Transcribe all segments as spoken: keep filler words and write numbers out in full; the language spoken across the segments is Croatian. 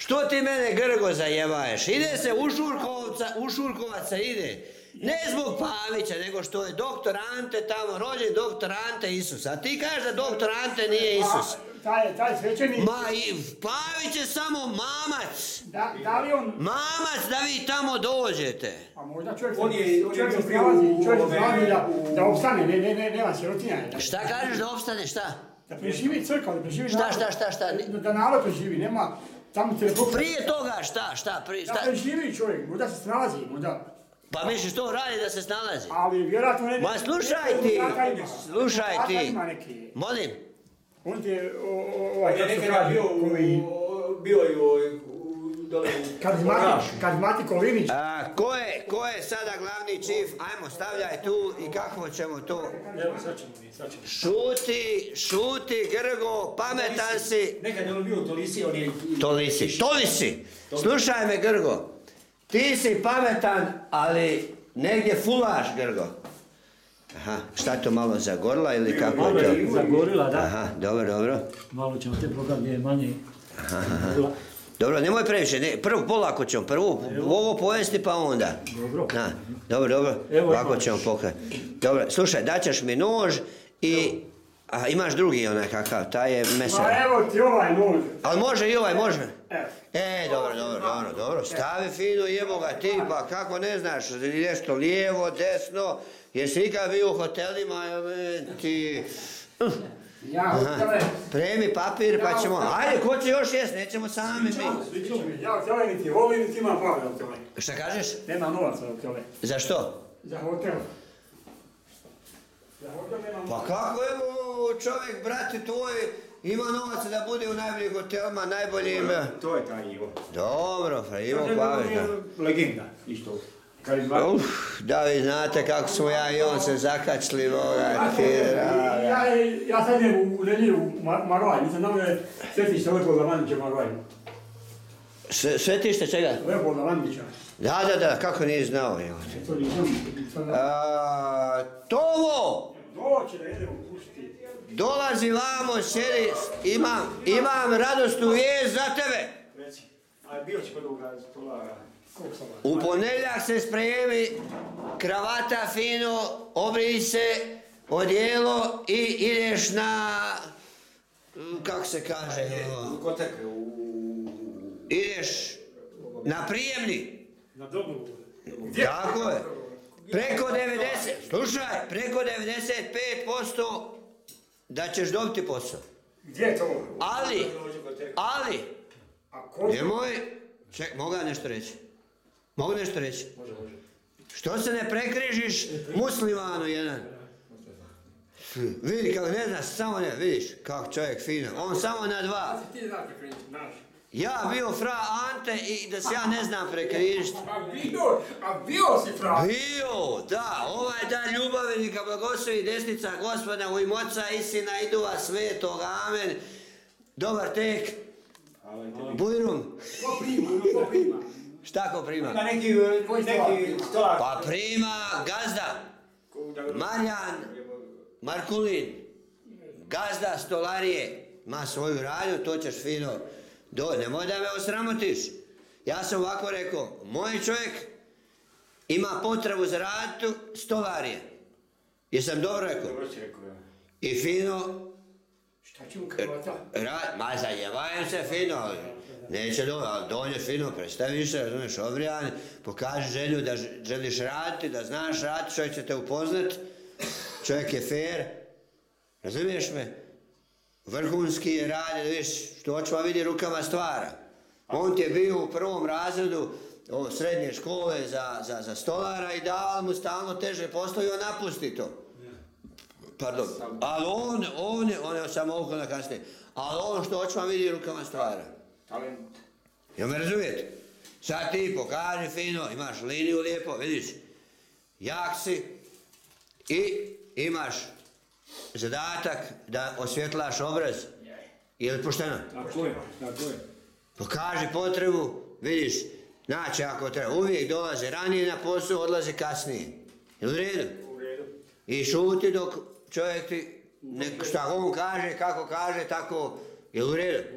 Što ti mene Grgo zajebaješ? Ide se ušurkovat se ide. Ne zbog Pavića, nego što je doktor Ante tamo rođen, doktor Ante Isus. A ti kažeš da doktor Ante nije Isus. Taj, taj svećenik... Ma i Pavić je samo mamac. Da, da li on... Mamac da vi tamo dođete. A možda čovjek se snalazi, čovjek se snalazi da, da opstane, ne, ne, ne, nema sirotinja. Šta kažeš da opstane, šta? Da preživi crkva, da preživi šta, narod. Šta, šta, šta, šta? Da narod preživi, nema... Tamo te prije toga šta, šta, prije, šta? Da preživi čovjek, možda se snalazi, možda... Pa misliš to radi da se snalazi? Ali vjerojatno ne... Ma slušaj ti, slušaj ti. Molim? On ti je ovaj... Ja nekada bio bio i ovaj... Karizmatik Olinić. Ko je, ko je sada glavni čif? Ajmo, stavljaj tu i kako ćemo to... Evo, sad ćemo mi, sad ćemo. Šuti, šuti, Grgo, pametan si. Nekad je on bio u Tolisi, on je... Tolisi, Tolisi! Slušaj me, Grgo. Ti si pametan, ali negdje fulaš, Grgo. Aha, šta to malo zagorila ili kako je to? Zagorila, da. Aha, dobro, dobro. Malo ćemo te program gdje je manje. Aha, dobro, nemoj previše, ne, prvo polako ćemo, prvo ovo pojesti pa onda. Dobro. Na, dobro, dobro, ovako ćemo pokrati. Dobro, slušaj, daćeš mi nož i... A imaš drugi onaj kakav, taj je mesar. Ma evo ti ovaj nož. Ali može i ovaj, može? Evo. E, dobro, dobro, dobro, dobro, stavi fino jebo ga ti, pa kako ne znaš, nešto lijevo, desno, jesi ikad bio u hotelima, ti... Ja, hotele. Premi papir pa ćemo, ajde, ko će još jest, nećemo sami mi. Ja hotele niti volim, niti imam pare hotele. Šta kažeš? Nema novaca hotele. Za što? Za hotel. Pa kako evo čovjek, brate tvoj, ima novaca da bude u najboljim hotelima, najboljim... To je taj Ivo. Dobro, fra Ivo Pavić. Legenda, isto. Uff, da vi znate kako smo ja i on se zakačili, Boga ti. Ja sad idem u nedjelju u Marvaj, nisam znao da je svetište Leopolda Mandića Marvaj. Svetište čega? Leopolda Mandića. Da, da, da, kako nije znao. To nisam. Tovo! Doće da jedemo pušiti. Dolazi vamo, sjedi, imam, imam radosnu vijest za tebe. Reci, a bio će kod ovoga stolara. U ponedjeljak se spremi, kravata fino, obrij se, odijelo i ideš na, kako se kaže, U kotekre, u... ideš na prijemni. Na dobu. Tako je. Preko devedeset, slušaj, preko devedeset pet posto da ćeš dobiti posao. Gdje je to? Ali, ali, nemoj, ček, mogu ja nešto reći? Mogu nešto reći? Može, može. Što se ne prekrižiš muslimanu jedan? Vidi kako ne znaš, samo ne, vidiš kako čovjek fino, on samo na dva. Ti znaš prekrižiti, znaš. Ja bio fra Ante i da se ja ne znam prekrižiti. A bio, a bio si fra. Bio, da, ovaj dan ljubavi neka blagoslovi desnica Gospoda u ime Oca i Sina i Duha Svetog, amen. Dobar tek. Bujrum. Ko prima, ko prima? Šta ko prima? Ima neki, neki stolar. Pa prima gazda. Marjan Markulin. Gazda stolarije. Ma svoju radnju, to ćeš fino. Do, nemoj da me osramotiš. Ja sam ovako rekao, moj čovjek ima potrebu za radu stolarije. Jesam dobro rekao? Dobro si rekao, ja. I fino... Šta će mu krvata? Ma zajebajem se fino. Neće dobro, ali donje fino, predstaviš se, razumiješ, obrijan, pokaži želju da želiš raditi, da znaš raditi, čovjek će te upoznat, čovjek je fair, razumiješ me? Vrhunski je radi, da vidiš, što očima vidi rukama stvara. On ti je bio u prvom razredu o, srednje škole za, za, za stolara i davao mu stalno teže poslovi i on napusti to. Pardon, ali on, on je, on je samo oko na kasnije, ali on što očima vidi rukama stvara. Talent. Jel me razumijete? Sad ti pokaži fino, imaš liniju lijepo, vidiš, jak si i imaš zadatak da osvjetlaš obraz. Je li pošteno? Tako je, tako je. Pokaži potrebu, vidiš, znači ako treba, uvijek dolaze ranije na posao, odlaze kasnije. Je li u redu? U redu. I šuti dok čovjek ti, šta on kaže, kako kaže, tako, je li u redu?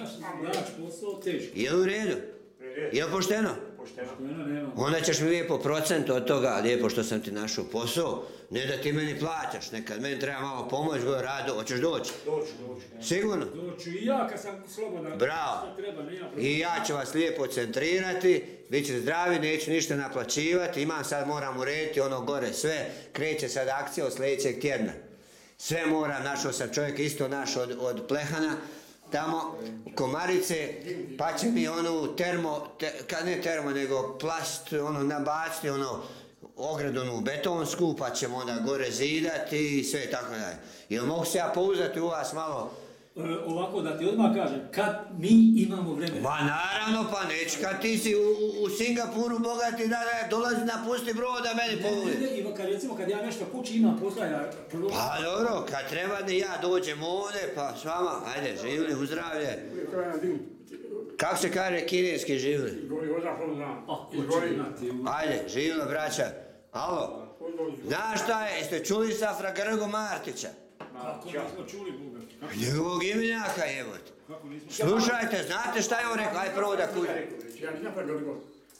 naš posao teški. Je li u redu? Je li pošteno? Pošteno. Pošteno nema. Onda ćeš mi lijepo procent od toga, lijepo što sam ti našao posao, ne da ti meni plaćaš, nekad meni treba malo pomoć, go rado, hoćeš doći? Doći, doći. Sigurno? Doću i ja kad sam slobodan. Bravo. Šta treba, ne ja problem. I ja ću vas lijepo centrirati, bit ćete zdravi, neću ništa naplaćivati, imam sad, moram urediti ono gore sve, kreće sad akcija od sljedećeg tjedna. Sve moram, našao sam čovjek isto naš od, od Plehana, tamo komarice, pa će mi onu termo, te, kad ne termo, nego plast, ono nabaciti, ono ogradu onu betonsku, pa ćemo onda gore zidati i sve tako dalje. Jel mogu se ja pouzdati u vas malo? E, ovako da ti odmah kažem, kad mi imamo vremena. Ma naravno, pa neću, kad ti si u, u, u Singapuru bogati, da, da dolazi na pusti brod da meni pomoći. Ne, ne, ne, kad recimo kad ja nešto kući imam posla, ja prvo... Pa dobro, kad treba da ja dođem ovdje, pa s vama, ajde, živli u zdravlje. Kako se kaže kineski živli? Gori voda, prvo znam. A, Izgori. hoće znati. Ajde, živjelo braća. Alo, znaš šta je, jeste čuli sa fra Grgo Martića? Kako nismo čuli Bugar? Kako, Njegovog imenjaka jebote. kako nismo... Slušajte, znate šta je on rekao? Aj prvo da kuđe. Ja nisam pregodio.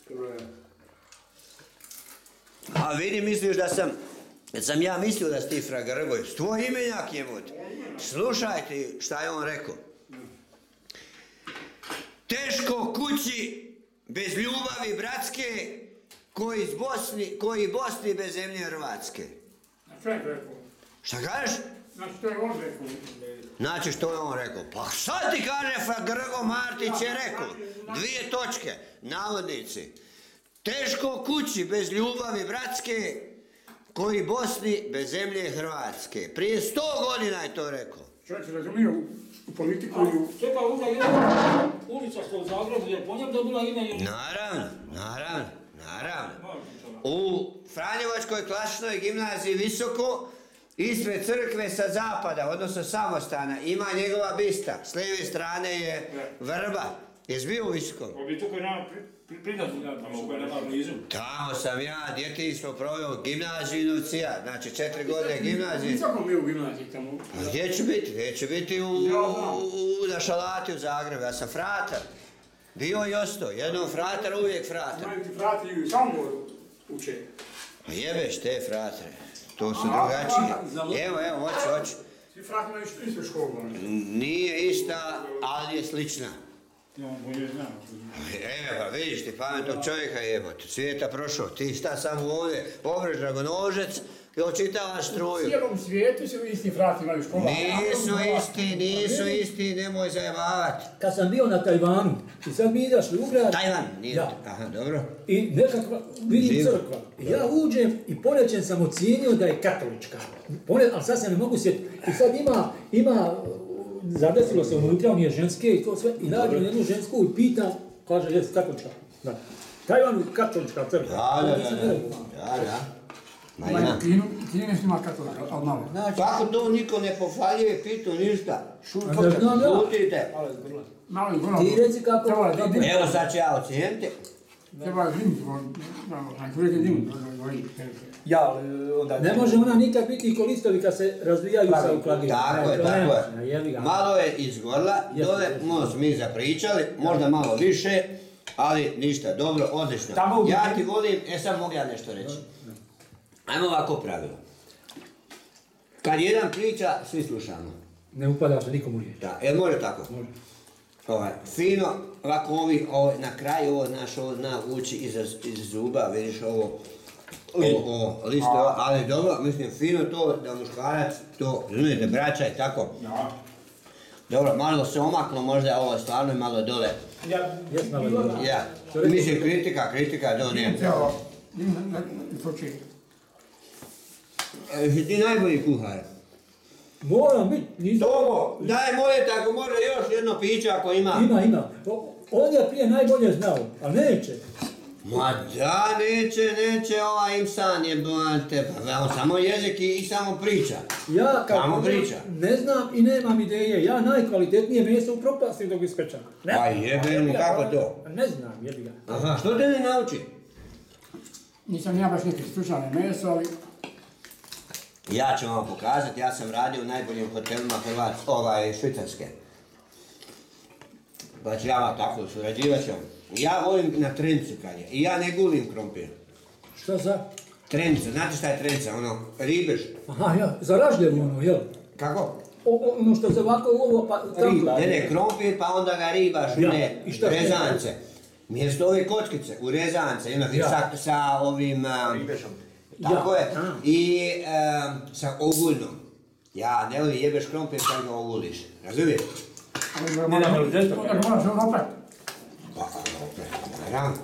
A vidi, misliš da sam, sam ja mislio da si ti fra Grgoj. Tvoj imenjak jebote. Slušajte šta je on rekao. Teško kući bez ljubavi bratske, koji iz Bosni, koji Bosni bez zemlje Hrvatske. Što je rekao? Šta kažeš? Znači, to je on rekao. Znači što je on rekao? Pa šta ti kaže fra Grgo Martić je rekao? Dvije točke, navodnici. Teško kući bez ljubavi bratske, koji Bosni bez zemlje Hrvatske. Prije sto godina je to rekao. Čovjek se razumije u, u politiku i u... Čekaj, uza jedna ulica što u Zagrebu, jer po njem dobila ime ili... Naravno, naravno, naravno. U Franjevačkoj klasičnoj gimnaziji visoko, ispred crkve sa zapada, odnosno samostana, ima njegova bista. S lijeve strane je vrba. Jesi bio u visokom? Ovdje tu koji nama pridazu, tamo koji nama blizu. Tamo sam ja, djetinjstvo proveo gimnaziju Inovcija, znači četiri godine gimnazije. Nisam bio u gimnaziji tamo. A gdje ću biti? Gdje ću biti u, u, u, na Šalati u Zagrebu, ja sam fratar. Bio i ostao, jednom fratar, uvijek fratar. Znaju ti frati i u Samoru uče. A jebeš te fratare, to su drugačije. Evo, evo, hoću, hoću. Svi frati imaju istu školu. Nije ista, ali je slična. Ja, bolje znam. Evo, pa vidiš ti pametnog čovjeka jebote, svijeta prošao. Ti šta samo ovdje, obreš dragonožec i očitavaš U struju. cijelom svijetu su isti frati imaju škola. Nisu isti, nisu isti, nemoj zajebavati. Kad sam bio na Tajvanu i sad mi izašli u grad... Tajvan, nije Ja. to. Aha, dobro. I nekakva, vidim Živo. crkva. I ja uđem i porećen sam ocijenio da je katolička. Pone, ali sad se ne mogu sjetiti. I sad ima, ima, zadesilo se unutra, on je ženske i to sve. I nađem jednu žensku i pitam, kaže, jes katolička. Da. Tajvan je katolička crkva. Da, da, Nisam da, da. rekao. Da, da. Ma Ima ima. i Kinu, Kine ima katolika, ali malo. Kako to niko ne pohvaljuje, pitu ništa. A da znam ja. Šutite. Malo i vrlo. Ti reci kako... Treba je kako- dim, Evo sad ću ja ocijeniti. treba je dim, na kvrke dim. Ja, onda... Ne može ona nikad biti ko listovi kad se razvijaju sa u klaviru. Tako je, To tako nema, je. jebi ga. Malo je izgorla, Jeste, dole jeste. malo smo mi zapričali, možda malo više, ali ništa, dobro, odlično. Tamo u- Ja ti volim, e sad mogu ja nešto reći. Ajmo ovako pravilo. Kad jedan priča, svi slušamo. Ne upadaš da nikomu riječ. Da, jel može tako? Može. Ovaj, fino, ovako ovi, ovo, na kraju ovo naš ovo navući iza, iz zuba, vidiš ovo, ovo, ovo listo, ovo, ali dobro, mislim, fino to da muškarac to, razumijete, braća i tako. Ja. Dobro, malo se omaklo, možda ovo stvarno je malo dole. Ja, Jes malo je. Ja, mislim, kritika, kritika, do nije. Evo, dim na toči. E, ti najbolji kuhar. Moram biti, nisam... Tomo, daj moje tako, može još jedno piće ako ima. Ima, ima. O- On je prije najbolje znao, a neće. Ma da, neće, neće, ovaj imsan je, bante, pa on samo jezik i, i samo priča. Ja Samo kako priča. ne znam i nemam ideje, ja najkvalitetnije meso upropastim dok ispečam. Ne. Pa jebe mu, kako to? Ne znam, jebi ga. Aha, što te ne nauči? Nisam ja baš neki stručan meso, ali Ja ću vam pokazati, ja sam radio u najboljim hotelima Hrvatske, ovaj, Švicarske. Pa ću ja tako surađivat ćemo. Ja volim na trencu kanje i ja ne gulim krompir. Šta za? Trenca, znate šta je trenca, ono, ribež. Aha, ja, za ražljevu ono, jel? Kako? O, o, ono što se ovako ovo, pa... Riba. Ne, ne, krompir pa onda ga ribaš, Ja, ne, i šta ste- rezance. Mjesto ove kockice, u rezance, ima Ja. sa, sa ovim... a, Ribešom. Tako Ja. je. A. I um, sa oguljnom. Ja ne volim jebeš krompir kad ga oguliš. Razumiješ? Ne, ne, ali zašto? Onda moraš on opet. Pa, opet, naravno.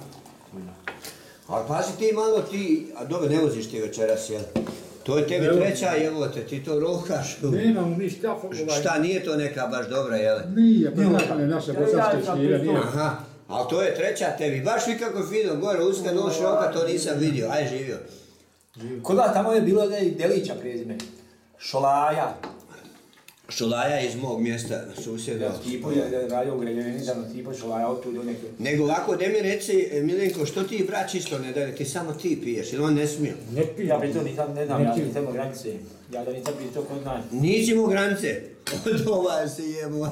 Ali pazi ti malo ti, a dobro ne voziš ti večeras, jel? To je tebi Evo. treća, jebote, ti to rohaš. Nemamo mi šta, ovaj... Šta, nije to neka baš dobra, jel? Nije, pa Nije. znaš, one naše Ja, bosanske ja sam šljive, prije nije. Aha, ali to je treća tebi, baš vi kako fino, gore, uska noć roka, to nisam vidio, aj živio. Kod vas tamo je bilo da je Delića prezime. Šolaja. Šolaja iz mog mjesta, susjeda. Ja, Stipo je radio u građevini, da Stipo Šolaja otud do neke... Nego ovako, da mi reci, Milenko, što ti brat čisto ne daje, ti samo ti piješ, ili on ne smije? Ne piju. Ja pri to nisam, ne znam, Ne ja piju. nisam u granice. Ja da nisam pri to kod nas. Nisi mu granice. Od ova se jemo.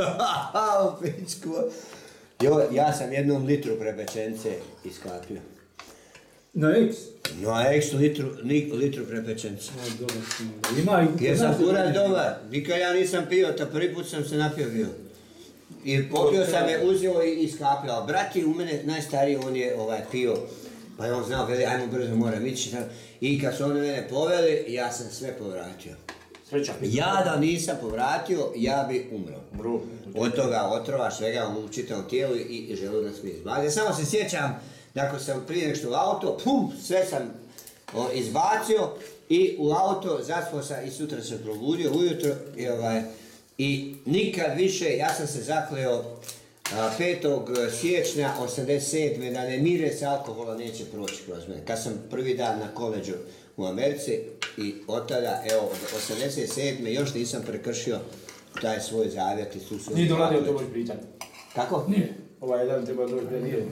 U pičku. Jo, ja sam jednom litru prepečence iskapio. Na eks. No, eks litru, ni, litru prepečence. No, dobro, Simo, ima i... Jer sam kurat dobar. Nikad ja nisam pio, ta prvi put sam se napio bio. I popio sam je, uzeo i iskapio. A brat je u mene najstariji, on je ovaj, pio. Pa je on znao, veli, ajmo brzo, moram ići. I kad su oni mene poveli, ja sam sve povratio. Sreća. Ja da nisam povratio, ja bi umro. Bro. Od toga otrova, svega u čitavom tijelu i, i želudac mi izbacio. Ja samo se sjećam, dakle sam prije nek što u auto, pum, sve sam o, izbacio i u auto zaspao sam i sutra se probudio ujutro i, ovaj, i nikad više, ja sam se zakleo a, petog siječnja osamdeset sedme da ne miris alkohola neće proći kroz mene. Kad sam prvi dan na koleđu u Americi i od tada, evo, od osamdeset sedme još nisam prekršio taj svoj zavjet i su svoj... Nije doladio to možeš pričati. Kako? Nije. Ovaj jedan treba doći da nije.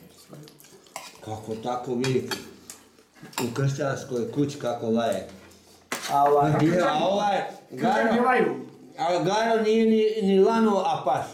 Kako tako vi u kršćanskoj kući kako laje. A ovaj... A ovaj, Garo, Krivaju. a Garo nije ni, ni lano, a paš.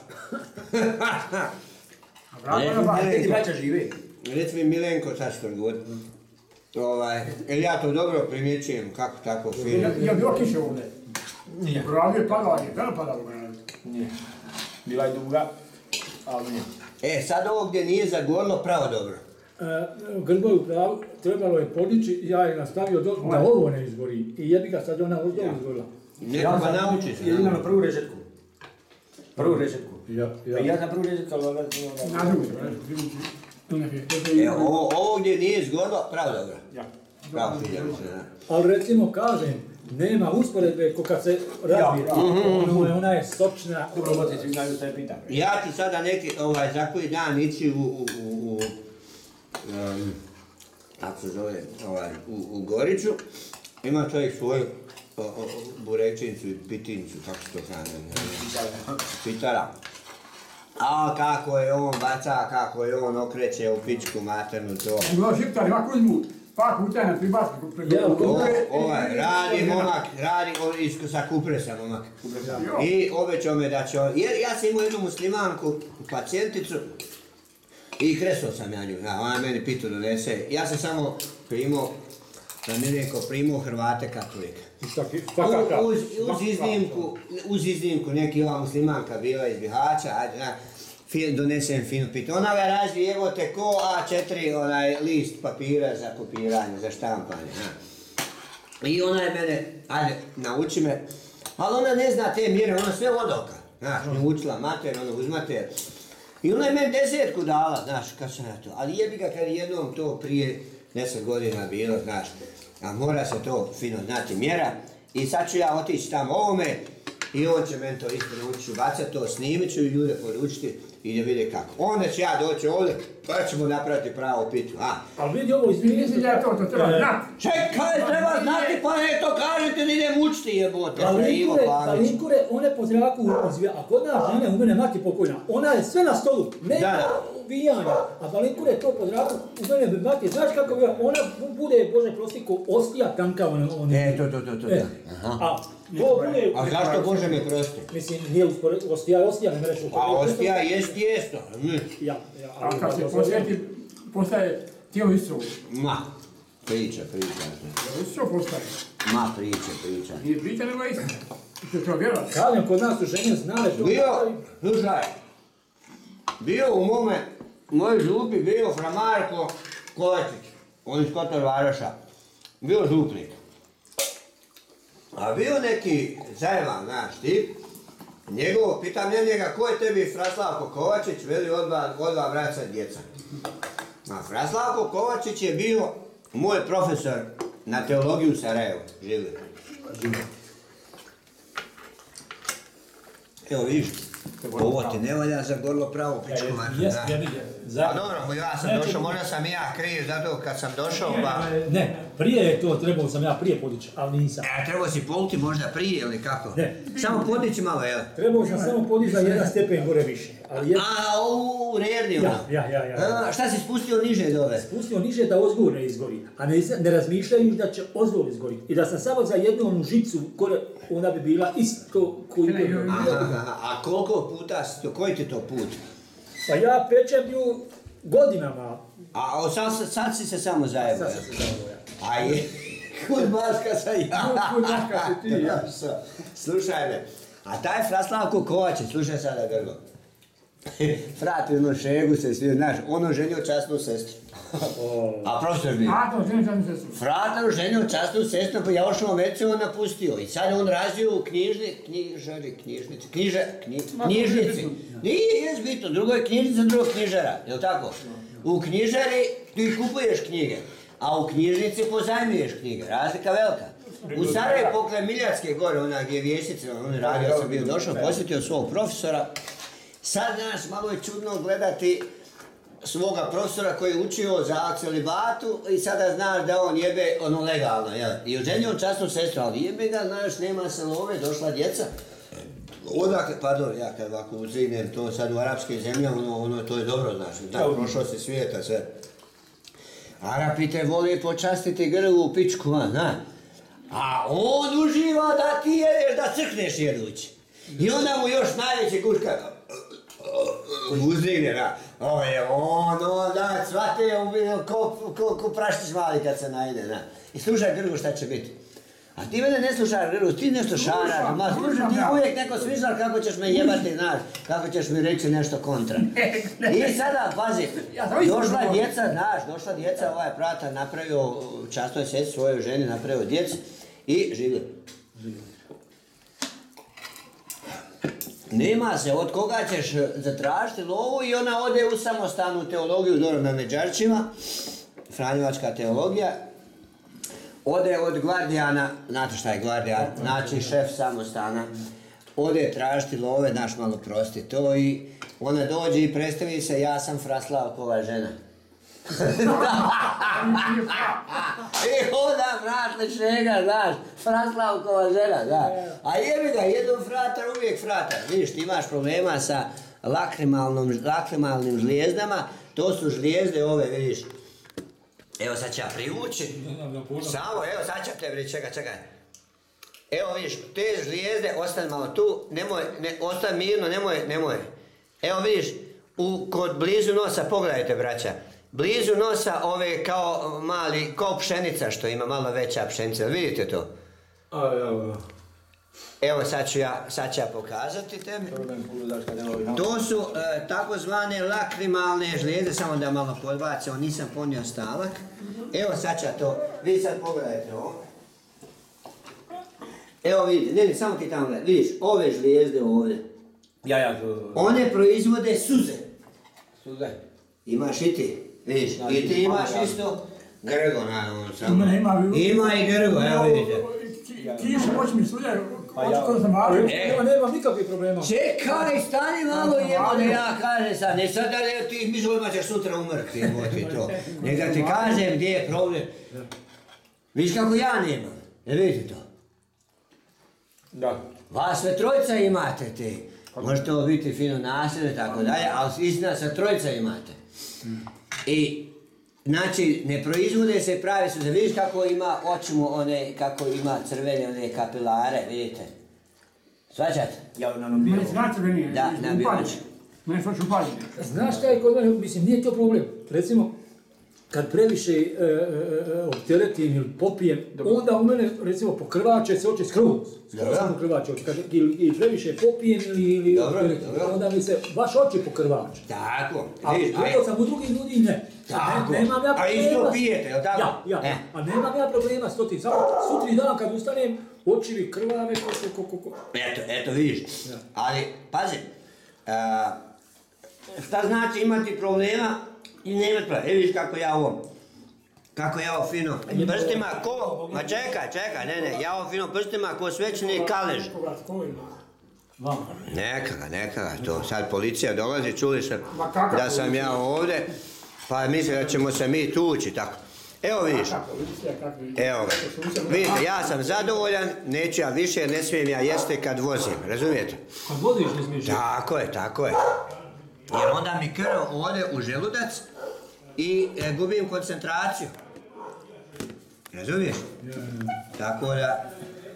Vrako na Gdje ti braća žive? Reci mi Milenko, sad što god. Ovaj, jer ja to dobro primjećujem, kako tako fino. Je bilo kiše ovdje. Nije. U gradu je padalo, je velo padalo u gradu. Nije. Bila je duga, ali nije. E, sad ovo gdje nije zagorilo, pravo dobro. Uh, Grboju pravu, trebalo je podići, ja je nastavio do, da ovo ne izgori. I jebi ga sad ona ovdje izgorila. Neko pa nauči se. Jedino na prvu rešetku. Prvu rešetku. Ja, Pa ja na prvu rešetku, ali ovdje nije onda... Na drugu, ne? E, ovo, ovo gdje nije izgorilo, pravo dobro. Ja. Pravo vidjeli se, da. ali recimo kažem, nema usporedbe ko kad se razvije. Ja, Ono je, ona je sočna. Dobro, bo ti svi znaju šta je pita. Ja ću sada neki, ovaj, za koji dan ići u, u, u, u um, kako se zove, ovaj, u, u Goriću. Ima čovjek svoju o, o, burekčinicu i pitincu, kako se to kaže, ne znam, pitara. A kako je on baca, kako je on okreće u pičku maternu to. Bilo šiptari, ovako uzmu, pak utane, pribacki. Ja, O, ovaj, radi momak, radi on, iz, sa kupresa momak. I obećao me da će on, jer ja sam imao jednu muslimanku, pacijenticu, i kresao sam ja nju, ja, ona meni pitu donese, ja sam samo primao, da mi rekao, primao Hrvate katolike. Svaka Uz, uz iznimku, uz iznimku, neki ova muslimanka bila iz Bihaća, ajde, na, fin, donesem finu pitu. Ona ga razvije, evo te ko A četiri onaj list papira za kopiranje, za štampanje. Na. I ona je mene, ajde, nauči me, ali ona ne zna te mjere, ona sve od oka. Znaš, nju učila mater, ono uz mater. I ona je meni desetku dala, znaš, kad sam ja to. Ali jebi ga kad je jednom to prije deset godina bilo, znaš, a mora se to fino znati mjera. I sad ću ja otići tamo ovome i on će meni to isto ću bacat to, snimit ću i ljude poručiti i da vide kako. Onda ću ja doći ovdje, pa ćemo napraviti pravo pitu, a? Ali vidi ovo, izvini, Mislim da je to, to treba znati. Čekaj, treba znati, pa ne to kažete da idem učiti jebote, fra Ivo Kalinkure, Pavić. kalinkure, one po zraku uzvija, a kod nas žene, u mene mati pokojna, ona je sve na stolu, nema Da. uvijanja, a kalinkure to po zraku, u mene mati, znaš kako bi, ona bude, Bože prosti, ko ostija tanka, ona, ona. E, to, to, to, to, E, da. Aha. a To bude... A zašto Bože me prosti? Mislim, nije uspored... Ostija, ostija, ne mreš uporedi. A ostija jest tijesto. Ja, ja. A kad se posjeti, postaje tijelo Isusovo. Ma, priča, priča. Isusovo postaje. Ma, priča, priča. Nije priča, nego je istina. To treba vjerovati. Kažem, kod nas su žene znale što... Bio, slušaj, bio u mome, u mojoj župi bio fra Marko Kovačić, on iz Kotor Varoša, bio župnik. A bio neki zajeban, znaš ti, njegov, pitam ja njega, ko je tebi Fraslavko Kovačić, veli od dva, od dva braca i djeca. A Fraslavko Kovačić je bio moj profesor na teologiju u Sarajevu, živio. Evo vidiš, ovo ti ne valja za gorlo pravo pičku mažu. Jes, ja vidim. A dobro, ja sam došao, možda sam i ja kriv, zato kad sam došao pa... Ne, prije je to, trebao sam ja prije podići, ali nisam. E, trebao si polti možda prije ili kako? Ne. Samo podići malo, jel? Trebao sam samo podići za jedan stepen gore više. Ali je... A, u redni ono. Ja, ja, ja, ja. A, šta si spustio niže dole? Spustio niže da ozgor ne izgori, a ne, ne razmišljaju da će ozgor izgoriti. I da sam samo za jednu žicu gore, ona bi bila isto koji... Aha, a koliko puta si to, koji ti to put? Pa ja pečem ju godinama. A o, sad, sad si se samo zajebao. Sad sam se zajebao, ja. A je, kud maška sam ja. Kud maška si ti, ja. Slušaj me, a taj Fraslavko Kovačić, slušaj sada Grgo. Frati ono šegu se svi, znaš, ono ženio časnu sestru. A profesor bi. A, to ženi časnu sestru. Frata ženio časnu sestru, pa ja ošao Americi on napustio. I sad on razvio u knjižni, knjižari, knjižnici, knjiže, knji, knjižnici. Nije, jes bitno, drugo je knjižnica, drugo knjižara, jel tako? U knjižari ti kupuješ knjige, a u knjižnici pozajmiješ knjige, razlika velika. U Sarajevu pokraj Miljacke gore, ona gdje je Vjesica, on radio, ja sam bio došao, posjetio svog profesora. Sad, znaš, malo je čudno gledati svoga profesora koji je učio za celibatu i sada znaš da on jebe ono legalno, jel? I oženio on časnu sestru, ali jebe ga, znaš, nema se love, došla djeca. Odakle, pardon, ja kad ovako uzignem to sad u arapske zemlje, ono, ono, to je dobro, znaš, da, prošao se svijeta, sve. Arapi te voli počastiti grlu u pičku, a, zna? A on uživa da ti jedeš, da crkneš jedući. I onda mu još najveće guška, uzdigne, da. Ovo je ono, da, cvate, ko, ko, ko praštić mali kad se najde, da. I slušaj Grgu šta će biti. A ti mene ne slušaš Grgu, ti nešto šaraš, ma slušaj, ti uvijek neko smišljaš kako ćeš me jebati, znaš, kako ćeš mi reći nešto kontra. I sada, pazi, došla djeca, znaš, došla djeca, ovaj prata napravio, častoj sestri svojoj ženi napravio djeci i živio. Nema se od koga ćeš zatražiti lovu i ona ode u samostanu teologiju dobro na Međarčima, franjevačka teologija, ode od gvardijana, znate šta je gvardijan, znači šef samostana, ode tražiti love, naš malo prosti to i ona dođe i predstavi se, ja sam Fraslavkova žena. I onda vratle šega, znaš, Fraslavkova žena, da. A jebi ga, jednom fratar, uvijek fratar. Vidiš, ti imaš problema sa lakrimalnim žlijezdama, to su žlijezde ove, vidiš. Evo sad ću ja privući. Samo, evo sad ću te reći, čekaj, čekaj. Evo vidiš, te žlijezde, ostane malo tu, nemoj, ne, ostane mirno, nemoj, nemoj. Evo vidiš, u, kod blizu nosa, pogledajte braća. Blizu nosa ove kao mali, kao pšenica što ima, malo veća pšenica, vidite to? Evo sad ću ja, sad ću ja pokazati tebi. To su e, takozvane lakrimalne žlijezde, samo da malo podbacimo, nisam ponio stavak. Evo sad ću ja to, vi sad pogledajte ovo. Evo vidite, ne, ne, samo ti tamo gledaj, vidiš, ove žlijezde ovdje. Ja, ja, to... One proizvode suze. Suze. Imaš i ti. Vidiš, i ti imaš isto Grgo, naravno, samo. Ima i Grgo, evo vidite. Kiša, hoće mi sudje, hoće kod sam malo. Evo, nemam nikakvih problema. Čekaj, stani malo jebo da ja kažem sad, ne sad da ti mislima ćeš sutra umrti, ti to. Nek ti kažem gdje je problem. Vidiš kako ja nemam, ne vidite to? Da. Vas sve trojca imate ti. Možete ovo biti fino nasljedno i tako dalje, ali istina sa trojca imate. I znači, ne proizvode se pravi suze. Vidiš kako ima očmu one, kako ima crvene one kapilare, vidite? Svađate? Ja na onom Mene zna crveni, Da, na bioloči. mene su šupaljene. Znaš šta je kod mene, mislim, nije to problem. Recimo, kad previše e, e, e, opteretim ili popijem, onda u mene, recimo, pokrvače se oči skroz. Skroz sam pokrvače oči. Kad ili, ili previše popijem ili, ili Dobro, opteretim, dobro. onda mi se baš oči pokrvače. Tako. A Vidiš, aj- gledao sam u drugih ljudi, ne. Tako. Ne, nemam ja A problema. isto pijete, jel tako? Ja, ja. E. A nemam ja problema s to tim. Samo sutri dan kad ustanem, oči mi krvave, ko, ko, ko, ko. Eto, eto vidiš. Ja. Ali, pazi, a, šta znači imati problema i ne imati problema. E vidiš kako ja ovo, kako ja ovo fino prstima ko, ma čekaj, čekaj, ne, ne, ja ovo fino prstima ko svećeni kalež. Vama. Neka ga, neka ga, to sad policija dolazi, čuli se Ma kakva da sam ja ovdje, pa misle da ćemo se mi tući, tako. Evo vidiš, evo ga, vidite, ja sam zadovoljan, neću ja više, ne smijem ja jesti kad vozim, razumijete? Kad vodiš ne smiješ. Tako je, tako je. Jer onda mi krv ode u želudac i e, gubim koncentraciju. Razumiješ? Tako da...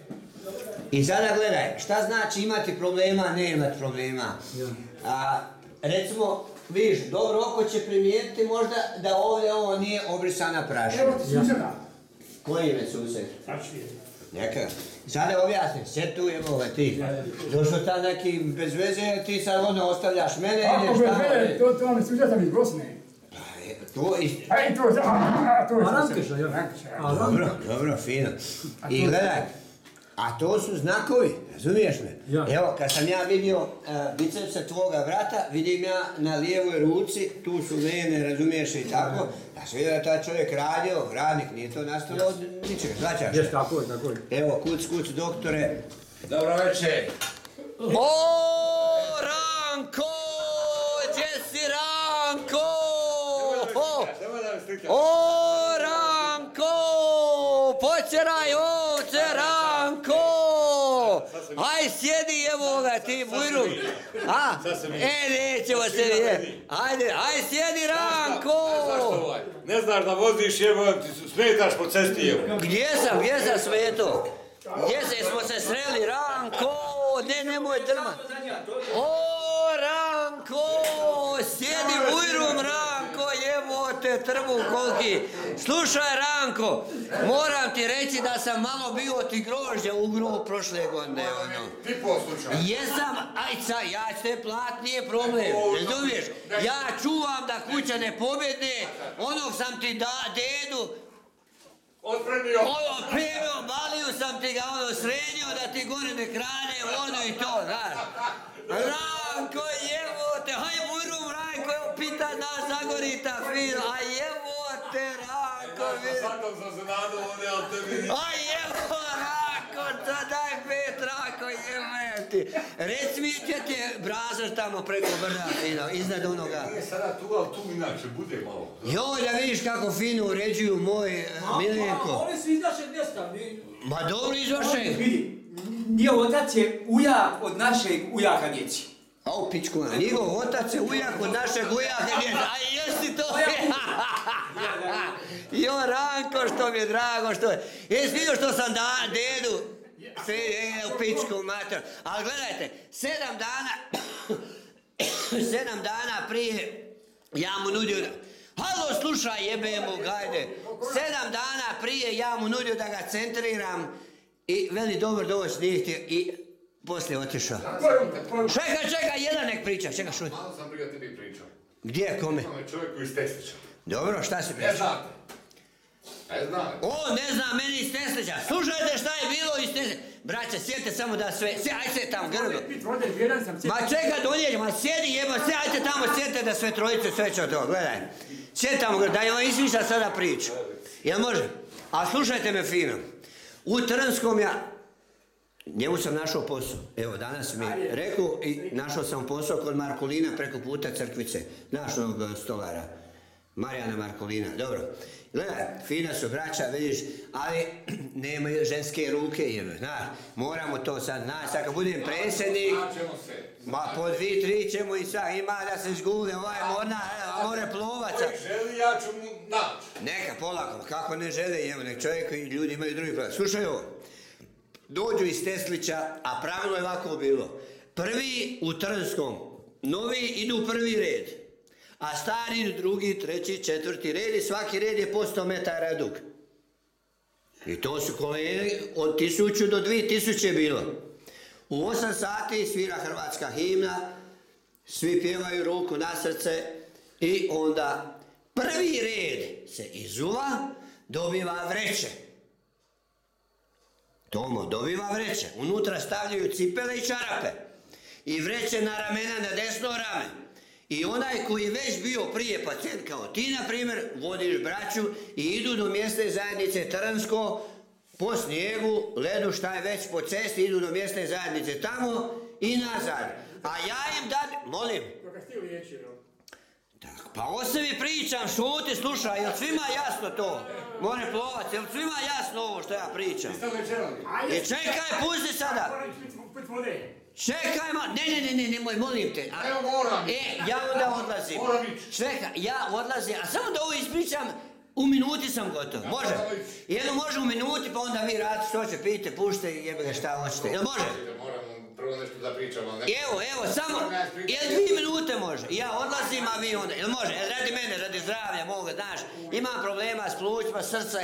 I sada gledaj, šta znači imati problema, ne imati problema. A, recimo, vidiš, dobro oko će primijetiti možda da ovdje ovo nije obrisana prašina. Evo ti susjeda. Koji je susjed? Znači, Neka. Sada objasni, sve tu je ovo ti. Došlo ta neki bez veze, ti sad ono ostavljaš mene, ako ideš me tamo. vele, to, to vam je susjeda iz Bosne. To i... Aj, to, a, a, to je A susjed. Rankeša, ja. Rankeša, ja. A Dobro, Rankeša. dobro, fino. I gledaj, a to su znakovi, razumiješ me? Ja. Evo, kad sam ja vidio uh, bicepse tvoga brata, vidim ja na lijevoj ruci, tu su vene, razumiješ i tako. Ja sam vidio da je taj čovjek radio, radnik, nije to nastalo od ničega, značaš? Jes, tako je, tako je. Evo, kuc, kuc, doktore. Dobro večer. O, Ranko! Gdje si, Ranko? O, o, Ranko! Počeraj ovce, Ranko! Aj, sjedi, evo ga ti, bujrum. A? E, nećemo se vidjeti. Ajde, aj, sjedi, Ranko! Zašto ovaj? Ne znaš da voziš, evo, ti smetaš po cesti, evo. Gdje sam, gdje sam sveto? Gdje se smo se sreli, Ranko? Ne, nemoj drma. O, Ranko! Sjedi, bujrum, Ranko, jebote, trbu koliki. Slušaj, Ranko, moram ti reći da sam malo bio ti grožđa u gru prošle godine, ono. Ti poslušaj. Jesam, aj sad, ja ću te plat, nije problem, razumiješ? Ja čuvam da kuća ne pobjedne, onog sam ti da, dedu, Otpremio. ono, premio, baliju sam ti ga, ono, srednio da ti gore ne krane, ono i to, znaš. Ranko, jebote, haj bujrum, Ranko, evo pita nas Zagorita, fin, a jebote, Ranko, vidi. Zato sam se nadao, ne, ali tebi... Aj jebo, Ranko, to daj pet, Ranko, jebem ti. Reci mi gdje ti je brazaš tamo preko brda, fino, iznad onoga. Nije sada tu, ali tu inače bude malo. Joj, da vidiš kako fino uređuju moj eh, Miljenko. Oni su iz našeg mjesta. mi- Ma dobro iz vašeg. Vidi, njihov otac je ujak od našeg ujaka djeci. A u pičku, njegov otac je ujak od našeg ujaka, a jesi to? Jo, Ranko, što mi je drago, što je. Jesi vidio što sam da, dedu? Sve je u pičku mater. Ali gledajte, sedam dana, sedam dana prije, ja mu nudio da... Halo, slušaj, jebemo, gajde. Sedam dana prije ja mu nudio da ga centriram i veli dobro doći, nije htio i poslije otišao. Čekaj, čekaj, jedan nek priča, čekaj, šuti. Malo sam prije tebi pričao. Gdje, kome? Ono je čovjeku iz Teslića. Dobro, šta si Ne pričao? znate. Ne znate. O, ne znam, meni iz Teslića. Slušajte šta je bilo iz Teslića. Braće, sjedite samo da sve, sve, aj se tamo, grdo. Pit vode, vjeran sam. Ma čekaj, donijeć, ma sjedi jebo, sve, ajte tamo, sjedite da sve trojice, sve će to, gledaj. Sjedi tamo, grdo, da je on izmišlja sada priču. Jel može? A slušajte me fino. U Trnskom ja, njemu sam našao posao. Evo, danas mi rekao i našao sam posao kod Markulina preko puta crkvice. Znaš onog stolara. Marijana Markulina, dobro. Gledaj, fina su braća, vidiš, ali nemaju ženske ruke, jebe, znaš. Moramo to sad, znaš, sad kad budem predsjednik, Naćemo se. ma po dvi, tri ćemo i sad, ima da se žgule, ovaj morna, more plovaca. Želi, ja ja ću mu naći. Neka, polako, kako ne žele, evo, nek čovjek i ljudi imaju drugi problem. Slušaj ovo, dođu iz Teslića, a pravilo je ovako bilo. Prvi u Trnskom, novi idu u prvi red, a stari idu drugi, treći, četvrti red i svaki red je po sto metara dug. I to su kolege od tisuću do dvije tisuće bilo. U osam sati svira hrvatska himna, svi pjevaju ruku na srce i onda prvi red se izuva, dobiva vreće. Tomo, dobiva vreće. Unutra stavljaju cipele i čarape. I vreće na ramena, na desno rame. I onaj koji je već bio prije pacijent, kao ti, na primjer, vodiš braću i idu do mjesne zajednice Trnsko, po snijegu, ledu, šta je već po cesti, idu do mjesne zajednice tamo i nazad. A ja im da... Molim. Dok si ti liječio. Tako, pa o sebi pričam, šuti, slušaj, jel svima jasno to? More plovac, jel svima jasno ovo što ja pričam? I čekaj, pusti sada. Put vode. Čekaj, ma, ne, ne, ne, ne, nemoj, molim te. A, Evo moram. E, ja onda odlazim. Moram ići. Čekaj, ja odlazim, a samo da ovo ispričam, u minuti sam gotov. Može? Jedno može u minuti, pa onda vi radite što će, pijte, pušte i jebe ga šta hoćete. Jel može? Moram prvo nešto da pričam, ali ne... Evo, evo, samo, jel dvije minute može? Ja odlazim, a vi onda, jel može? Jel radi mene, radi zdravlja moga, znaš, imam problema s plućima, srca.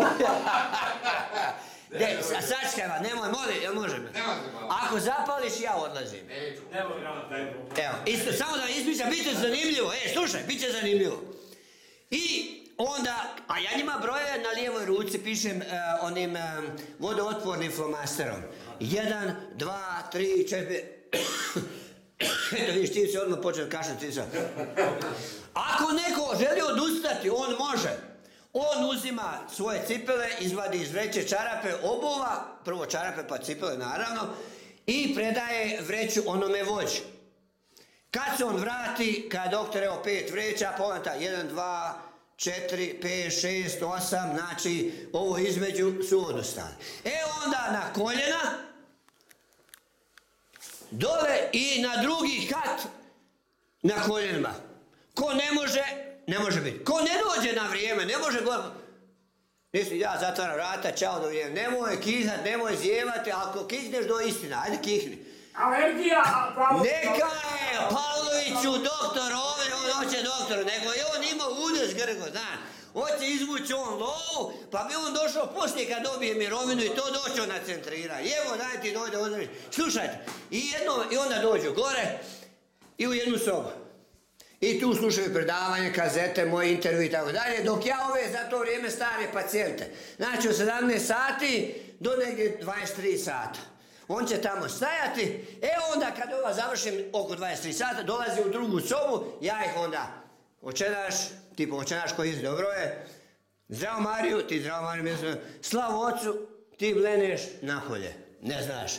Ne, sačekaj vas, nemoj, molim, jel može? Ako zapališ, ja odlazim. Neću. Evo, isto, samo da ispričam, bit će zanimljivo, e, slušaj, bit će zanimljivo. I onda, a ja njima broje na lijevoj ruci pišem uh, onim uh, vodootpornim flomasterom. Jedan, dva, tri, četiri... Eto, vidiš, ti se odmah počeo kašati, ti sad. Ako neko želi odustati, on može. On uzima svoje cipele, izvadi iz vreće čarape, obuva, prvo čarape pa cipele naravno, i predaje vreću onome vođi. Kad se on vrati, kad doktor, evo pet vreća, pa onda jedan, dva, četiri, pet, šest, osam, znači ovo između su odustali. E onda na koljena, dole i na drugi kat na koljenima. Ko ne može, ne može biti. Ko ne dođe na vrijeme, ne može go... Nisi, ja zatvaram vrata, čao do vrijeme. Nemoj kiznat, nemoj zjevati, ako kizneš do istina, ajde kihni. Alergija, a pravo... Neka je Pavloviću doktor, ovdje on hoće doktoru, nego je on imao udes grgo, znaš. Hoće izvući on lovu, pa bi on došao poslije kad dobije mirovinu i to doći on na centrira. I evo, daj ti dojde odreći. Slušajte, i, jedno, i onda dođu gore i u jednu sobu. I tu slušaju predavanje, kazete, moje intervju i tako dalje, dok ja ove za to vrijeme stare pacijente. Znači od sedamnaest sati do negdje dvadeset tri sata. On će tamo stajati, e onda kad ova završim oko dvadeset tri sata, dolazi u drugu sobu, ja ih onda očenaš, tipo očenaš koji je dobro je, zdravo Mariju, ti zdravo Mariju, mislim, slavu ocu, ti bleneš napolje, ne znaš.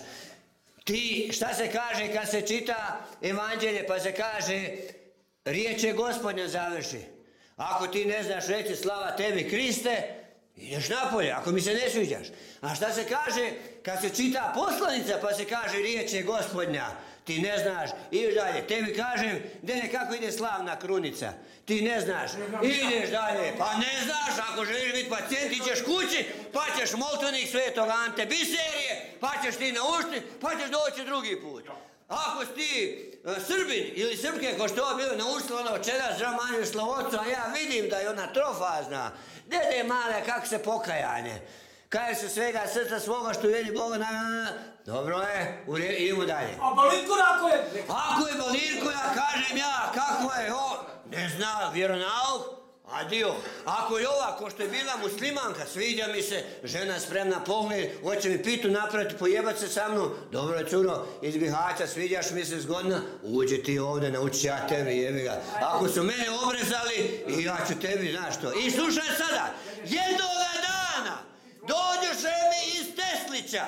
Ti, šta se kaže kad se čita evanđelje, pa se kaže, riječ je Gospodnja završi. Ako ti ne znaš reći slava tebi Kriste, ideš napolje, ako mi se ne sviđaš. A šta se kaže kad se čita poslanica pa se kaže riječ je Gospodnja, ti ne znaš, ideš dalje. Tebi kažem, Dene, kako ide slavna krunica, ti ne znaš, ideš dalje. Pa ne znaš, ako želiš biti pacijent, ti ćeš kući, pa ćeš molitvenik svetog Ante Biserije, pa ćeš ti naučiti, pa ćeš doći drugi put. Ako si ti uh, Srbin ili Srpke, ko što je bilo naučila ono včera zdrav Manju Slavocu, a ja vidim da je ona trofazna. Dede male, kako se pokajanje. Kaže se svega srca svoga što vjeri Boga, na, na, na. Dobro je, idemo dalje. A Balirkura ako je... Ako je Balirkura, kažem ja, kako je, o, ne zna, vjeronauk, adio. Ako je ova, ko što je bila muslimanka, sviđa mi se, žena spremna pogled, hoće mi pitu napraviti, pojebat se sa mnom, dobro je curo, iz Bihaća, sviđaš mi se zgodna, uđi ti ovdje, nauči ja tebi, jebi ga. Ako su mene obrezali, i ja ću tebi, znaš to. I slušaj sada, jednoga dana, dođeš mi iz Teslića,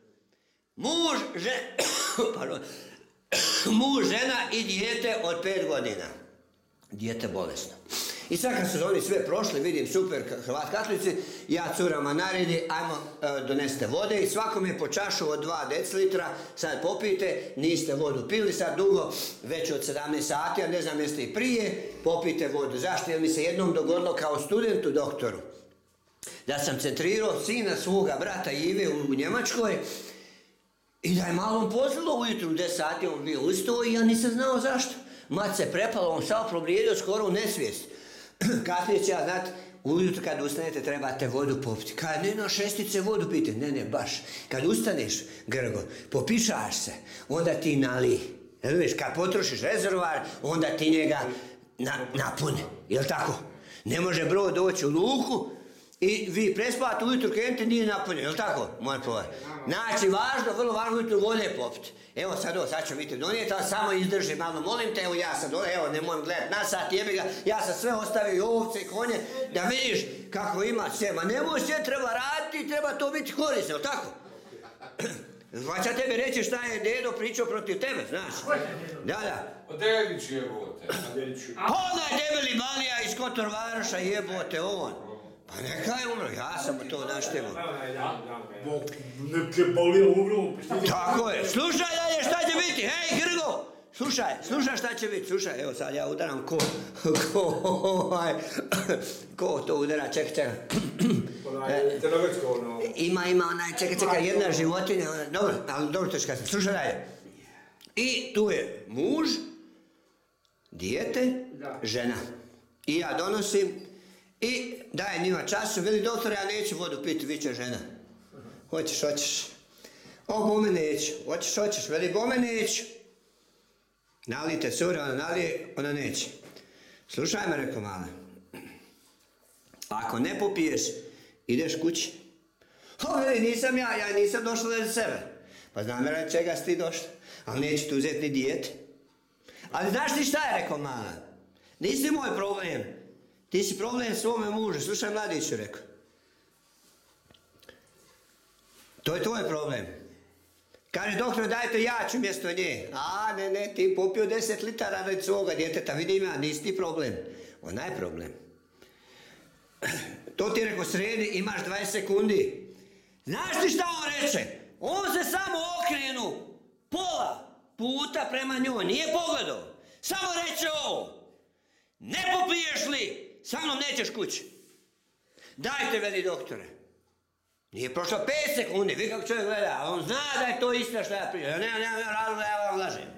muž, žena, pardon, muž, žena i dijete od pet godina. Dijete bolesno. I sad kad su oni sve prošli, vidim super Hrvat katolici, ja curama naredi, ajmo e, donesite vode i svakom je po čašu od dva decilitra, sad popijte, niste vodu pili sad dugo, već od sedamnaest sati, a ne znam jeste i prije, popijte vodu. Zašto? Jer mi se jednom dogodilo kao studentu doktoru da sam centrirao sina svoga brata Ive u, u Njemačkoj i da je malom pozvilo ujutru u deset sati, on bio ustao i ja nisam znao zašto. Mat se prepalo, on sao problijedio skoro u nesvijest. Kasnije će ja znat, ujutro kad ustanete trebate vodu popiti. Kad ne na šestice vodu pite, ne ne baš. Kad ustaneš, Grgo, popišaš se, onda ti nali. Viš, kad potrošiš rezervoar, onda ti njega na, napune. Jel tako? Ne može brod doći u luku i vi prespavate ujutru krenite nije napunjen, jel tako? Moj povar. Znači, važno, vrlo važno ujutru vode popiti. Evo sad ovo, sad ću biti donijeti, ali samo izdrži malo, molim te, evo ja sam dole, evo ne mojem gledat na sat, jebi ga, ja sam sve ostavio i ovce i konje, da vidiš kako ima sve, ma nemoj sve, treba raditi, treba to biti korisno, jel tako? Hoća tebi reći šta je dedo pričao protiv tebe, znaš? Da, da. O Delić jebote. Onaj debeli balija iz Kotor-Varoša jebote on. Pa neka je umro, ja sam mu to naštimo. Neke balija umro. Tako je, slušaj dalje šta će biti, hej Grgo! Slušaj, slušaj šta će biti, slušaj, evo sad ja udaram ko, ko, ovaj, ko to udara, čekaj, čekaj. Ima, ima onaj, čekaj, čekaj, jedna životinja, dobro, ali dobro teška sam, slušaj dalje. I tu je muž, dijete, žena. I ja donosim i dajem njima času, veli doktor, ja neću vodu piti, viće žena. Hoćeš, hoćeš. O, bome neću, hoćeš, hoćeš, veli bome neću. Nalijte cura, ona nalije, ona neće. Slušaj me, rekao male. Ako ne popiješ, ideš kući. O, veli, nisam ja, ja nisam došla za sebe. Pa znam radi čega si ti došla, ali neću tu uzeti ni dijete. Ali znaš ti šta je, rekao mala? Nisi moj problem. Ti si problem svome mužu. Slušaj, mladiću, rekao. To je tvoj problem. Kaže, doktor, dajte ja ću mjesto nje. A, ne, ne, ti popio deset litara od svoga djeteta, vidim ja, nisi ti problem. Ona je problem. To ti je rekao, sredi, imaš dvadeset sekundi. Znaš ti šta on reče? On se samo okrenu pola puta prema njoj, nije pogledao. Samo reče ovo. Ne popiješ li, sa mnom nećeš kući. Dajte, veli doktore. Nije prošlo pet sekundi, vi kako čovjek gleda, on zna da je to istina što ja pričam. Ja nemam, nemam, nemam razloga, ja vam lažem.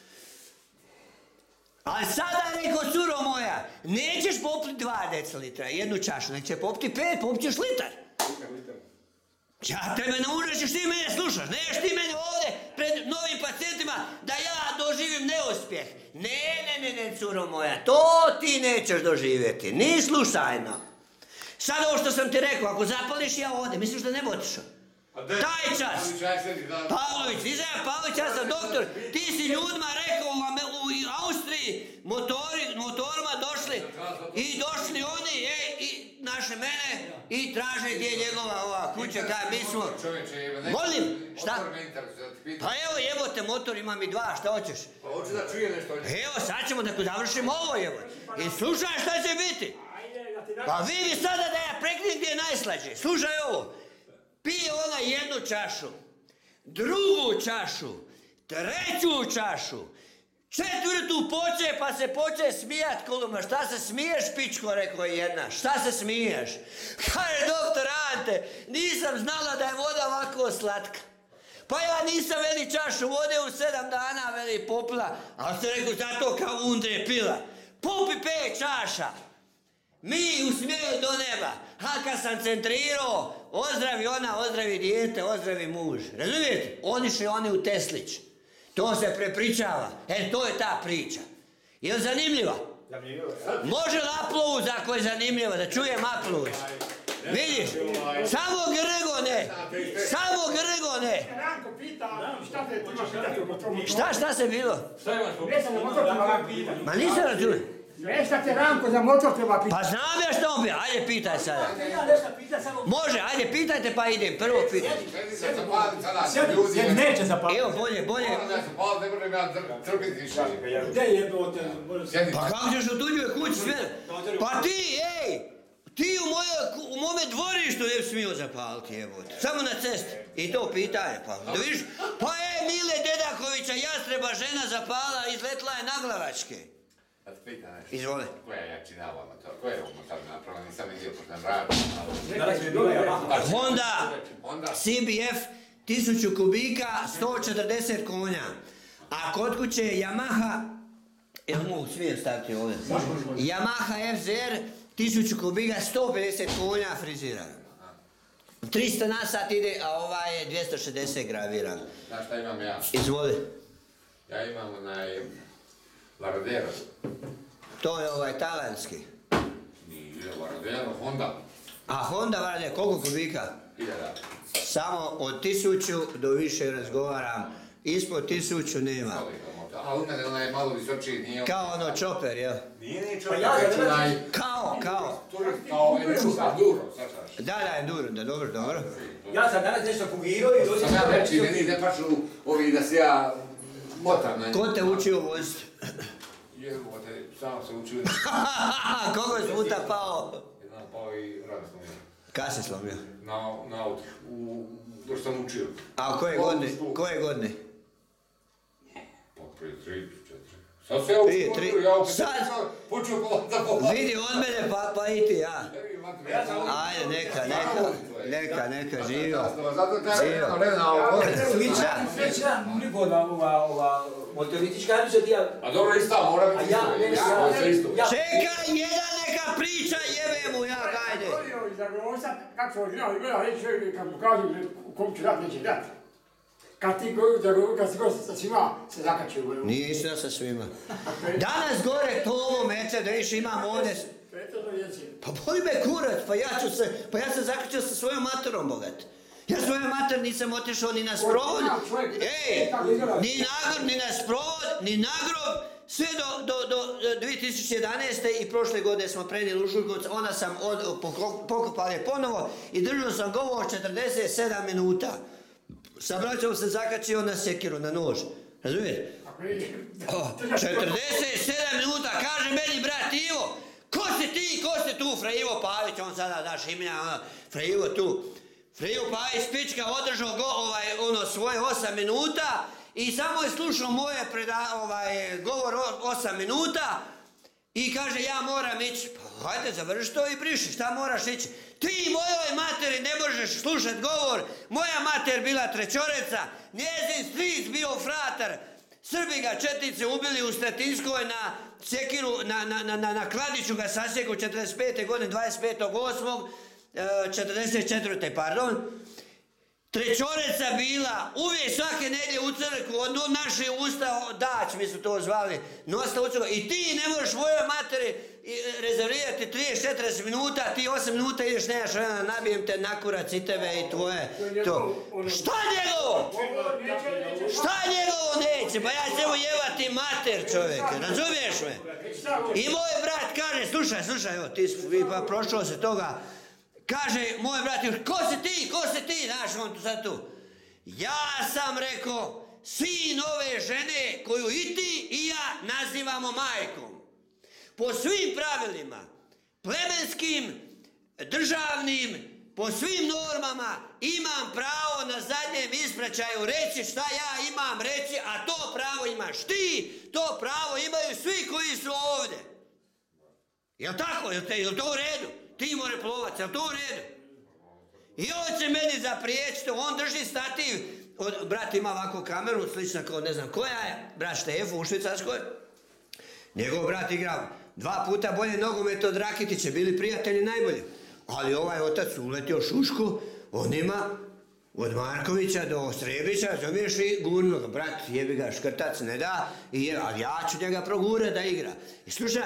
Ali sada je rekao, curo moja, nećeš popiti dva decilitra, jednu čašu, nek će popiti pet, popit ćeš litar. Ja tebe naučit ćeš ti mene slušaš, neš ti mene ovdje pred novim pacijentima da ja doživim neuspjeh. Ne, ne, ne, ne, curo moja, to ti nećeš doživjeti, ni slučajno. Sad ovo što sam ti rekao, ako zapališ ja ovdje, misliš da ne bi otišao? Taj čas! Pavlović, ti znam Pavlović, ja sam doktor, ti si ljudima rekao u, u Austriji, motori, motorima došli i došli oni, ej, i naše mene i traže gdje je njegova ova kuća, kaj mi smo. Molim, šta? Pa evo jebote, motor imam i dva, šta hoćeš? Pa hoću da čuje nešto. Evo, sad ćemo da završimo ovo jebote. I slušaj šta će biti. Pa vidi sada da ja preknem gdje je najslađe. Slušaj ovo. Pije ona jednu čašu, drugu čašu, treću čašu, četvrtu poče pa se poče smijat koluma. Šta se smiješ, pičko, rekao je jedna. Šta se smiješ? Kaže doktor Ante, nisam znala da je voda ovako slatka. Pa ja nisam, veli, čašu vode u sedam dana, veli, popila. Ali ste rekao zato kao undre pila. Popi pet čaša. Mi usmijeli do neba, a kad sam centrirao, ozdravi ona, ozdravi dijete, ozdravi muž. Razumijete? Odiše oni u Teslić. To se prepričava. E, to je ta priča. Je li zanimljiva? Može li aplauz ako je zanimljiva, da čujem aplauz? Vidiš? Samo Grgo ne. Samo Grgo ne. Ranko pita, šta te imaš pitati o motoru? Šta, šta se bilo? Šta imaš po Ne sam na motor treba Ranko pitati. Ma nisam razumio. Ne šta te Ranko za motor treba pitati. Pa znam ja što on bi, ajde pitaj sada. Ja nešto pita samo... Može, ajde pitajte pa idem, prvo pitaj. Sjedi se zapalim sada. Sjedi, sjedi, neće zapaliti. Evo, bolje, bolje. Moram da se palim, ne možem ja trpiti više. Gdje je jebote? Sjedi. Pa kako ćeš u tuđoj kući sve? motoru. Pa ti, ej! Ti u, moje, u mome dvorištu ne bi smio zapaliti, jebote. Samo na cesti. I to pitanje, pa da vidiš. Pa je, Mile Dedakovića, jastreba žena zapala, izletla je na glavačke. Da te pitam nešto. Izvoli. Koja je jačina ova motor? Koja je ovo motor napravila? Nisam vidio pošto nam radi. Danas bi bila Yamaha. Honda Honda. C B F tisuću kubika, sto četrdeset konja. A kod kuće Yamaha, jel mogu svijet staviti ovdje? Yamaha F Z R tisuću kubika, sto pedeset konja friziran. tristo na sat ide, a ovaj je dvjesto šezdeset graviran. Znaš šta imam ja? Izvoli. Ja imam onaj Varadero. To je ovaj talijanski. Nije Varadero, Honda. A Honda Varadero, koliko kubika? Hiljada. Samo od tisuću do više razgovaram. Ispod tisuću nema. A u mene onaj malo visočiji nije... Kao ono čoper, jel? Nije ni Pa čovjek, ja ga već ne onaj... Kao, kao. Kao Enduro, Enduro, svačaš. Da, da, Enduro, da, dobro, dobro. Ja sam danas nešto fugirao i dođe Sam ja reći, meni ne pašu ovi da se ja motam na njih. Ko te učio voziti? Jebote, sam se učio. Koliko je puta pao? Jedan pao i rano slomio. Kad se slomio? Na, na auto, u... dok sam učio. A koje godine? Koje godine? Pa prije tri, četiri. Sad se ja Prije učio, tri- ja opet sad- počeo kola da pola. Vidi od mene, pa, pa i ti, ja. Ajde, neka, neka, neka, neka, živio. Zato treba Živio. vremena ovo. Slična, slična prigoda ova, ova motoristička, ja ću ti ja... A dobro, isto, mora biti A ja, isto. ne, Ja, ovo se isto. ja- Čekaj, jedan neka priča, jebe mu ja, gajde. Iz Zagovorca, kako su originali gledali, reći čovjek, kad mu kažu kom ću dat, neće dat. Kad ti goju Zagovorca, kad si go sa svima, se zakači u goju. Nije istina sa svima. Danas gore Tomo meče, da iš imam ovdje. Eto to djeci. Pa boli me kurac, pa ja ću se, pa ja sam zaključio sa svojom materom, bogat. Ja svojom mater nisam otišao ni na sprovod, ej, ni na grob, ni na sprovod, ni na grob, sve do, do, do dvije tisuće jedanaeste i prošle godine smo prenijeli u Žurgovac, onda sam od, pokopao je ponovo i držao sam govor četrdeset sedam minuta. Sa braćom sam zakačio na sekiru, na nož, razumijete? četrdeset sedam minuta, kaže meni brat Ivo, ko si ti, ko si tu, Fra Ivo Pavić, on sada daš imena, Fra Ivo tu. Fra Ivo Pavić pička održao go, ovaj, ono, svoje osam minuta i samo je slušao moje preda, ovaj, govor osam minuta i kaže ja moram ići. Pa hajde završi to i briši, šta moraš ići? Ti mojoj materi ne možeš slušat govor, moja mater bila trećoreca, njezin stric bio fratar, Srbi ga četnice ubili u Stratinskoj na sekiru, na, na, na, na Kladiću ga sasjeku četrdeset pete godine, dvadeset petog osmog četrdeset četvrte pardon. Trećoreca bila, uvijek svake nedjelje u crkvu, od naše usta, dać mi su to zvali, nosta u crkvu. I ti ne možeš svojoj materi rezervirati trideset četrdeset minuta, ti osam minuta ideš, nemaš vremena, nabijem te na kurac i tebe i tvoje. To. Šta njegovo? Šta njegovo neće? Pa ja ćemo jevati mater čovjeke, razumiješ me? I moj brat kaže, slušaj, slušaj, evo, ti si pa prošao se toga. Kaže moj brat, ko si ti, ko si ti, znaš on tu sad tu. Ja sam rekao, sin ove žene koju i ti i ja nazivamo majkom. Po svim pravilima, plemenskim, državnim, po svim normama imam pravo na zadnjem ispraćaju reći šta ja imam reći, a to pravo imaš ti, to pravo imaju svi koji su ovdje. Jel' tako, jel' te, jel' to u redu? Ti more plovac, jel' to u redu? I on će meni zapriječiti, on drži stativ, od, brat ima ovakvu kameru, slična kao ne znam koja je, brat Štefo u Švicarskoj. Njegov brat igrao dva puta bolje nogomet od Rakitića, bili prijatelji najbolji. Ali ovaj otac uletio Šuško, on ima od Markovića do Srebića, razumiješ i gurno ga, brat, jebi ga, škrtac ne da, i je, ali ja ću njega progure da igra. I slušaj,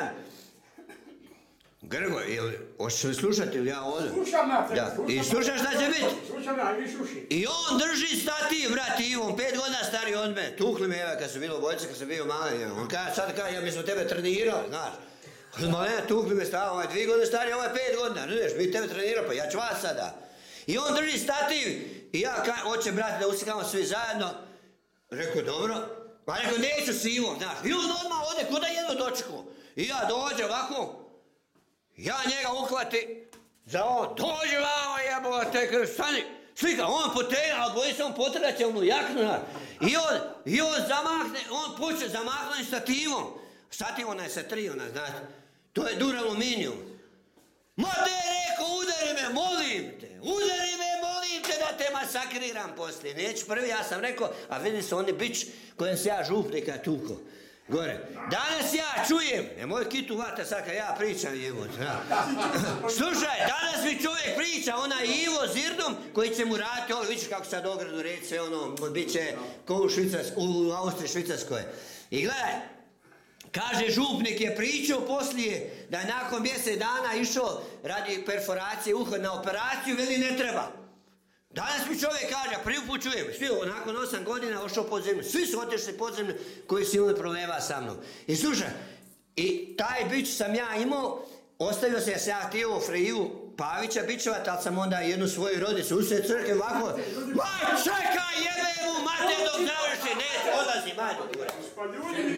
Grgo, jel, hoćeš li slušati ili ja ovdje? Slušam ja, da. I slušaš šta će biti? Slušam ja, vi sluši. I on drži stativ, brat Ivo, pet godina stari od me. Tukli me, evo, kad su bilo bojice, kad sam bio mali. On kaže, sad kaže, ja mi smo tebe trenirali, znaš. Malena, tukli me stava, ovaj dvije godine stari, ovaj pet godina, ne znaš, mi tebe trenirali, pa ja ću vas sada. I on drži stativ, i ja kaže, hoće, brate, da usikamo svi zajedno. Rekao, dobro. Pa rekao, neću s Ivom, znaš. I on odmah ode, kuda jedno dočku. I ja dođe ovako. Ja njega uhvati za ovo, dođi vamo jebote, kaže, stani, slika, on potegao, boji se on potraće onu jaknu, i on, i on zamahne, on počne zamahnuti stativom. Stativ ona je sa tri, ona, znate, to je duraluminijum. Ma te je rekao, udari me, molim te, udari me, molim te da te masakriram poslije. Neću prvi, ja sam rekao, a vidi se oni bić kojem se ja župnika tuko. Gore. Danas ja čujem, nemoj kitu vata sad kad ja pričam, Ivo. Slušaj, danas mi čovjek priča, onaj Ivo Zirdom koji će mu raditi ovo, vidiš kako sad ogradu reći sve ono, bit će ko u, u Austriji, Švicarskoj. I gledaj, kaže župnik je pričao poslije da je nakon mjesec dana išao radi perforacije uha na operaciju, veli ne treba. Danas mi čovjek kaže, prvi put čujem, svi nakon osam godina ošao pod zemlju, svi su otišli pod zemlju koji su imali problema sa mnom. I slušaj, i taj bić sam ja imao, ostavio se ja se ja htio Freju Pavića bičevat, ali sam onda jednu svoju rodicu usred crkve ovako, ma čekaj jebe mu mate dok završi, ne, odlazi, majdu.